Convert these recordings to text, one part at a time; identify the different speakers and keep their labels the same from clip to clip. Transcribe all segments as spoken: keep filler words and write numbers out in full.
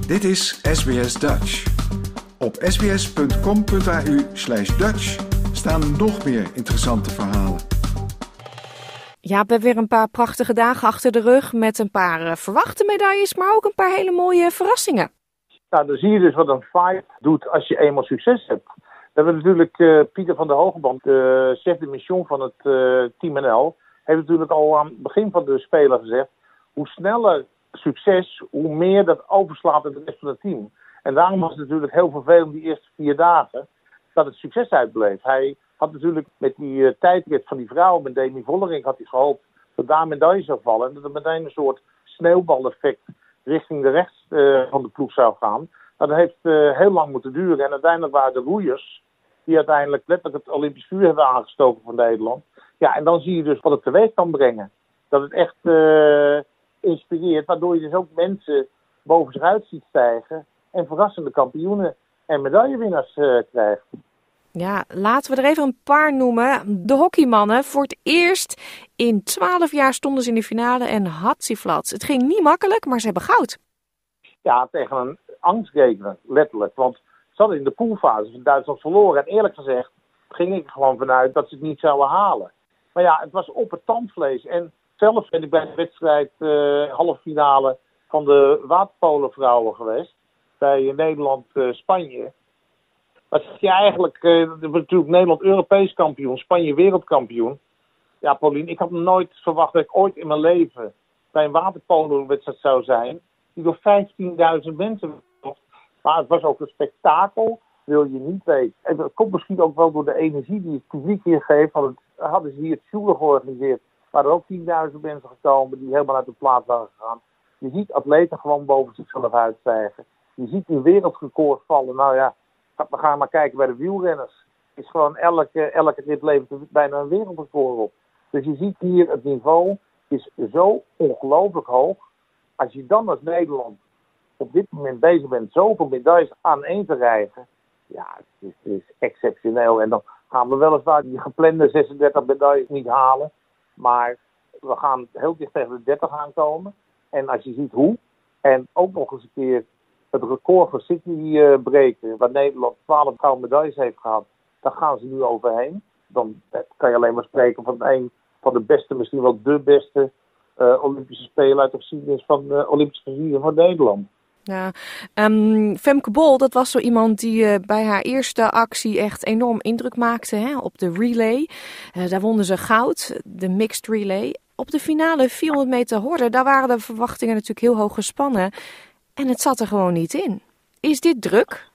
Speaker 1: Dit is S B S Dutch. Op sbs.com.au slash Dutch staan nog meer interessante verhalen.
Speaker 2: Ja, we hebben weer een paar prachtige dagen achter de rug met een paar uh, verwachte medailles, maar ook een paar hele mooie verrassingen.
Speaker 3: Nou, dan zie je dus wat een fight doet als je eenmaal succes hebt. We hebben natuurlijk uh, Pieter van der Hogeband, de chef de mission van het uh, Team N L, heeft natuurlijk al aan het begin van de Spelen gezegd, hoe sneller succes, hoe meer dat overslaat in de rest van het team. En daarom was het natuurlijk heel vervelend die eerste vier dagen dat het succes uitbleef. Hij had natuurlijk met die uh, tijdrit van die vrouw, met Demi Vollering, had hij gehoopt dat daar medaille zou vallen. En dat er meteen een soort sneeuwbaleffect richting de rechts uh, van de ploeg zou gaan. Nou, dat heeft uh, heel lang moeten duren. En uiteindelijk waren de roeiers die uiteindelijk letterlijk het Olympisch vuur hebben aangestoken van Nederland. Ja, en dan zie je dus wat het teweeg kan brengen. Dat het echt uh, inspireert, waardoor je dus ook mensen boven zich uit ziet stijgen en verrassende kampioenen en medaillewinnaars uh, krijgt.
Speaker 2: Ja, laten we er even een paar noemen. De hockeymannen, voor het eerst in twaalf jaar stonden ze in de finale en hatsieflats. Het ging niet makkelijk, maar ze hebben goud.
Speaker 3: Ja, tegen een angstgegner, letterlijk. Want ze hadden in de poolfase van Duitsland verloren. En eerlijk gezegd ging ik er gewoon vanuit dat ze het niet zouden halen. Maar ja, het was op het tandvlees. En zelf ben ik bij de wedstrijd uh, halve finale van de waterpolenvrouwen geweest. Bij Nederland-Spanje. Uh, Wat zeg je eigenlijk, uh, natuurlijk Nederland Europees kampioen, Spanje wereldkampioen. Ja, Paulien, ik had nooit verwacht dat ik ooit in mijn leven bij een waterpolenwedstrijd zou zijn, die door vijftienduizend mensen werd. Maar het was ook een spektakel, wil je niet weten. En dat komt misschien ook wel door de energie die het publiek hier geeft. Want het, hadden ze hier het Sjoelen georganiseerd, waar er ook tienduizend mensen gekomen die helemaal uit de plaats waren gegaan. Je ziet atleten gewoon boven zichzelf uitstijgen. Je ziet die wereldrecord vallen. Nou ja, we gaan maar kijken bij de wielrenners. Is gewoon elke, elke rit levert bijna een wereldrecord op. Dus je ziet hier, het niveau is zo ongelooflijk hoog. Als je dan als Nederland op dit moment bezig bent zoveel medailles aan één te rijgen. Ja, het is, het is exceptioneel. En dan gaan we weliswaar die geplande zesendertig medailles niet halen. Maar we gaan heel dicht tegen de dertig aankomen. En als je ziet hoe. En ook nog eens een keer het record van Sydney uh, breken, waar Nederland twaalf gouden medailles heeft gehad, daar gaan ze nu overheen. Dan kan je alleen maar spreken van een van de beste, misschien wel de beste uh, Olympische Spelen uit de geschiedenis van uh, Olympische geschiedenis van Nederland.
Speaker 2: Ja, um, Femke Bol, dat was zo iemand die uh, bij haar eerste actie echt enorm indruk maakte, hè, op de relay. Uh, daar wonnen ze goud, de mixed relay. Op de finale vierhonderd meter horde, daar waren de verwachtingen natuurlijk heel hoog gespannen. En het zat er gewoon niet in. Is dit druk?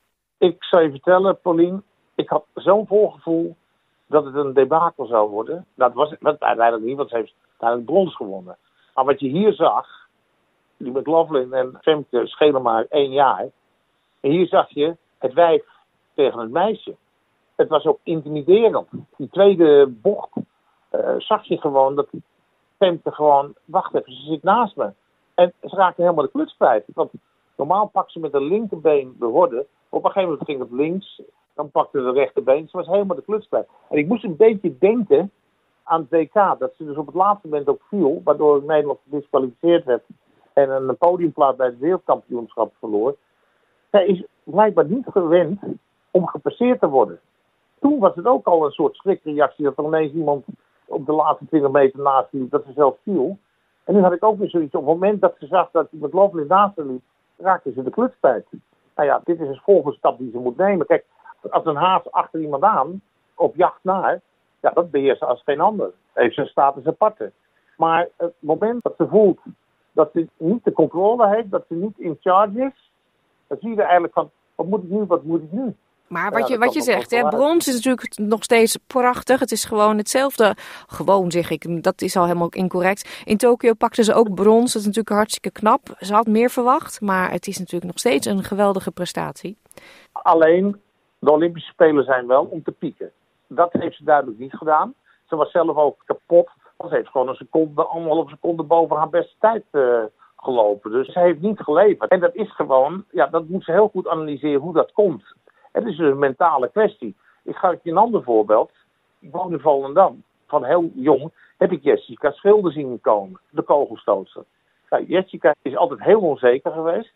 Speaker 3: Ik zou je vertellen, Paulien, ik had zo'n voorgevoel dat het een debacle zou worden. Dat was het uiteindelijk niet, want ze heeft uiteindelijk brons gewonnen. Maar wat je hier zag, die McLaughlin en Femke schelen maar één jaar. En hier zag je het wijf tegen het meisje. Het was ook intimiderend. Die tweede bocht uh, zag je gewoon dat Femke gewoon, wacht even, ze zit naast me. En ze raakte helemaal de kluts kwijt. Want normaal pakte ze met de linkerbeen de horde. Op een gegeven moment ging het links. Dan pakte de rechterbeen. Ze was helemaal de kluts kwijt. En ik moest een beetje denken aan het W K. Dat ze dus op het laatste moment ook viel. Waardoor Nederland gedisqualificeerd werd. En een podiumplaats bij het wereldkampioenschap verloor. Zij is blijkbaar niet gewend om gepasseerd te worden. Toen was het ook al een soort schrikreactie. Dat er ineens iemand op de laatste twintig meter naast liep. Dat ze zelf viel. En nu had ik ook weer zoiets. Op het moment dat ze zag dat die McLaughlin naast haar liep, raakte ze de kluts kwijt. Nou ja, dit is een volgende stap die ze moet nemen. Kijk, als een haas achter iemand aan, op jacht naar, ja, dat beheerst ze als geen ander. Heeft zijn status aparte. Maar het moment dat ze voelt dat ze niet de controle heeft, dat ze niet in charge is, dan zie je er eigenlijk van, wat moet ik nu, wat moet ik nu?
Speaker 2: Maar wat je, ja, wat je zegt, hè, brons is natuurlijk nog steeds prachtig. Het is gewoon hetzelfde. Gewoon zeg ik, dat is al helemaal incorrect. In Tokio pakten ze ook brons. Dat is natuurlijk hartstikke knap. Ze had meer verwacht, maar het is natuurlijk nog steeds een geweldige prestatie.
Speaker 3: Alleen, de Olympische Spelen zijn wel om te pieken. Dat heeft ze duidelijk niet gedaan. Ze was zelf ook kapot. Ze heeft gewoon een seconde, anderhalf seconde boven haar beste tijd uh, gelopen. Dus ze heeft niet geleverd. En dat is gewoon, ja, dat moet ze heel goed analyseren hoe dat komt. Het is dus een mentale kwestie. Ik ga je een ander voorbeeld. Ik woon in Volendam. Van heel jong heb ik Jessica Schilder zien komen. De kogelstootster. Nou, Jessica is altijd heel onzeker geweest.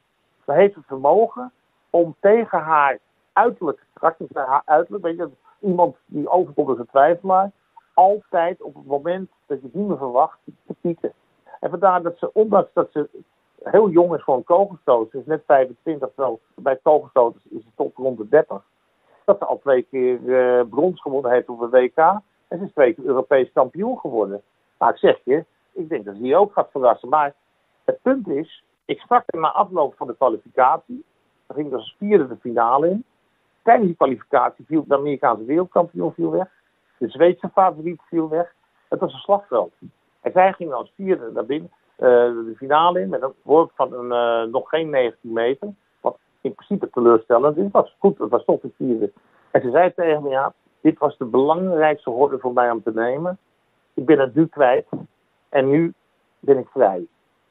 Speaker 3: Ze heeft het vermogen om tegen haar uiterlijk, karakter, haar uiterlijk, weet je, iemand die overkomt als een twijfelaar, altijd op het moment dat je het niet meer verwacht, te pieken. En vandaar dat ze, ondanks dat ze heel jong is voor een kogelstoot, ze is net vijfentwintig, zo bij kogelstoters is ze tot rond de dertig, dat ze al twee keer uh, brons gewonnen heeft op de W K en ze is twee keer Europees kampioen geworden. Maar ik zeg je, ik denk dat ze hier ook gaat verrassen. Maar het punt is, ik sprak er na afloop van de kwalificatie, daar ging dus vierde de finale in. Tijdens die kwalificatie viel de Amerikaanse wereldkampioen viel weg. De Zweedse favoriet viel weg. Het was een slagveld. En zij ging als vierde naar binnen, uh, de finale in met een worp van een, uh, nog geen negentien meter. Wat in principe teleurstellend is. Het was goed, het was tot de vierde. En ze zei tegen me, ja, dit was de belangrijkste horde voor mij om te nemen. Ik ben het nu kwijt. En nu ben ik vrij.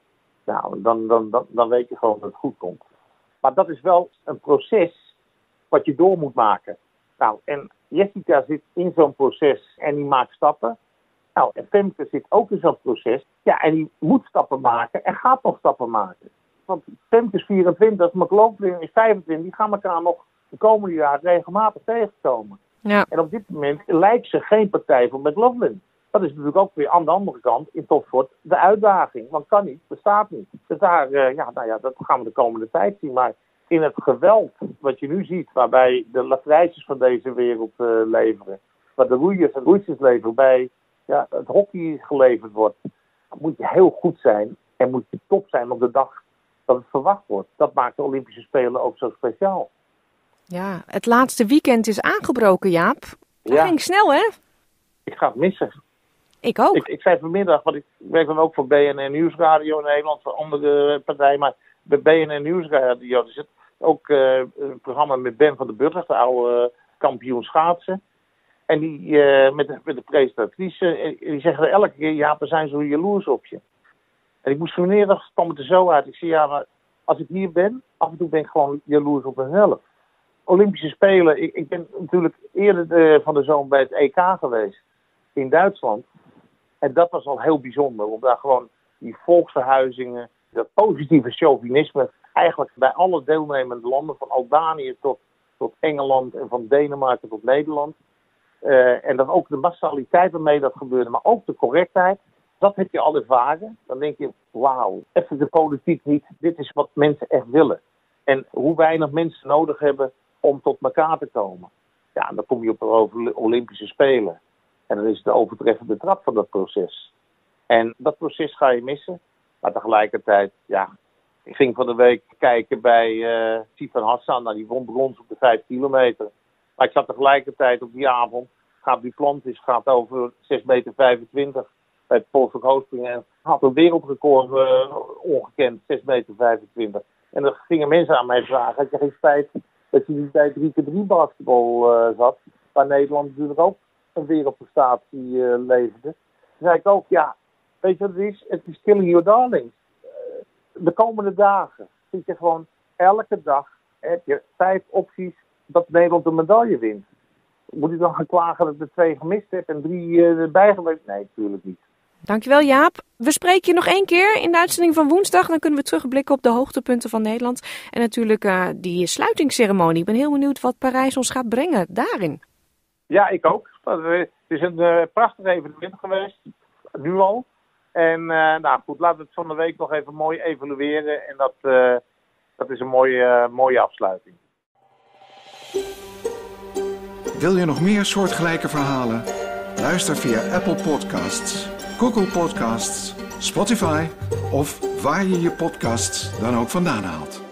Speaker 3: Nou, dan, dan, dan, dan weet je gewoon dat het goed komt. Maar dat is wel een proces wat je door moet maken. Nou, en Jessica zit in zo'n proces en die maakt stappen. Nou, en Femke zit ook in zo'n proces. Ja, en die moet stappen maken en gaat nog stappen maken. Want Femke is vierentwintig, McLaughlin is vijfentwintig. Die gaan elkaar nog de komende jaren regelmatig tegenkomen.
Speaker 2: Ja.
Speaker 3: En op dit moment lijkt ze geen partij voor McLaughlin. Dat is natuurlijk ook weer aan de andere kant in topsport de uitdaging. Want kan niet, bestaat niet. Dus daar, uh, ja, nou ja, dat gaan we de komende tijd zien. Maar in het geweld wat je nu ziet, waarbij de latrijsjes van deze wereld uh, leveren, waar de roeiers en roeisters leveren, waarbij ja, het hockey geleverd wordt, dan moet je heel goed zijn en moet je top zijn op de dag dat het verwacht wordt. Dat maakt de Olympische Spelen ook zo speciaal.
Speaker 2: Ja, het laatste weekend is aangebroken, Jaap. Dat
Speaker 3: ja.
Speaker 2: ging snel, hè?
Speaker 3: Ik ga het missen.
Speaker 2: Ik ook.
Speaker 3: Ik, ik zei vanmiddag, want ik werk dan ook voor B N N Nieuwsradio in Nederland, voor andere partijen, maar bij B N N Nieuwsradio er zit ook uh, een programma met Ben van der Burg, de oude uh, kampioen schaatsen. En die uh, met, de, met de presentatrice, die zeggen elke keer, ja, we zijn zo jaloers op je. En ik moest vanmiddag, kwam het er zo uit, ik zei, ja, maar als ik hier ben, af en toe ben ik gewoon jaloers op mezelf. Olympische Spelen, ik, ik ben natuurlijk eerder de, van de zomer bij het E K geweest in Duitsland. En dat was al heel bijzonder, om daar gewoon die volksverhuizingen, dat positieve chauvinisme, eigenlijk bij alle deelnemende landen, van Albanië tot, tot Engeland en van Denemarken tot Nederland. Uh, en dan ook de massaliteit waarmee dat gebeurde, maar ook de correctheid. Dat heb je al ervaren. Dan denk je, wauw, even de politiek niet. Dit is wat mensen echt willen. En hoe weinig mensen nodig hebben om tot elkaar te komen. Ja, dan kom je op de Olympische Spelen. En dan is het de overtreffende trap van dat proces. En dat proces ga je missen. Maar tegelijkertijd, ja, ik ging van de week kijken bij uh, Sivan Hassan. Nou, die won brons op de vijf kilometer. Maar ik zat tegelijkertijd op die avond. Gaat Duplantis gaat over zes meter vijfentwintig bij het Polstok Hoogspringen. En had een wereldrecord uh, ongekend, zes meter vijfentwintig. En dan gingen mensen aan mij vragen. Had je geen spijt dat je niet bij drie keer drie basketbal uh, zat? Waar Nederland natuurlijk ook een wereldprestatie uh, leverde. Toen zei ik ook, ja, weet je wat het is? Het is killing your darlings. Uh, de komende dagen zit je gewoon elke dag, heb je vijf opties dat Nederland een medaille wint. Moet ik dan gaan klagen dat ik er twee gemist heb en drie uh, erbij geweest? Nee, natuurlijk niet.
Speaker 2: Dankjewel, Jaap. We spreken je nog één keer in de uitzending van woensdag. Dan kunnen we terugblikken op de hoogtepunten van Nederland. En natuurlijk uh, die sluitingsceremonie. Ik ben heel benieuwd wat Parijs ons gaat brengen daarin.
Speaker 3: Ja, ik ook. Het is een uh, prachtig evenement geweest. Nu al. En uh, nou goed, laten we het van de week nog even mooi evalueren. En dat, uh, dat is een mooie, uh, mooie afsluiting.
Speaker 1: Wil je nog meer soortgelijke verhalen? Luister via Apple Podcasts, Google Podcasts, Spotify of waar je je podcasts dan ook vandaan haalt.